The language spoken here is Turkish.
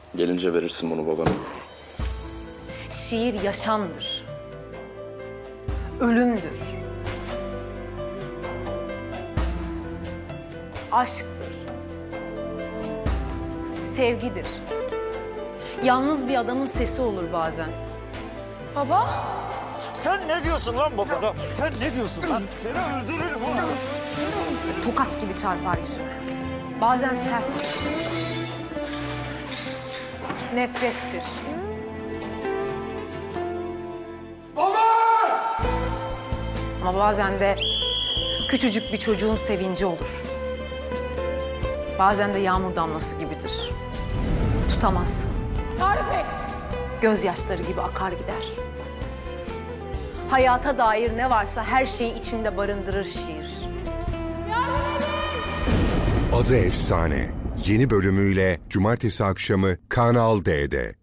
Gelince verirsin bunu babana. Şiir yaşamdır. Ölümdür. Aşktır. Sevgidir. Yalnız bir adamın sesi olur bazen. Baba? Sen ne diyorsun lan babana? Sen ne diyorsun lan? Seni öldürürüm oğlum. Tokat gibi çarpar yüzüme. Bazen serttir. Nefrettir. Baba! Ama bazen de küçücük bir çocuğun sevinci olur. Bazen de yağmur damlası gibidir. Tutamazsın. Tarık Bey! Gözyaşları gibi akar gider. Hayata dair ne varsa her şeyi içinde barındırır şiir. Adı Efsane. Yeni bölümüyle Cumartesi akşamı Kanal D'de.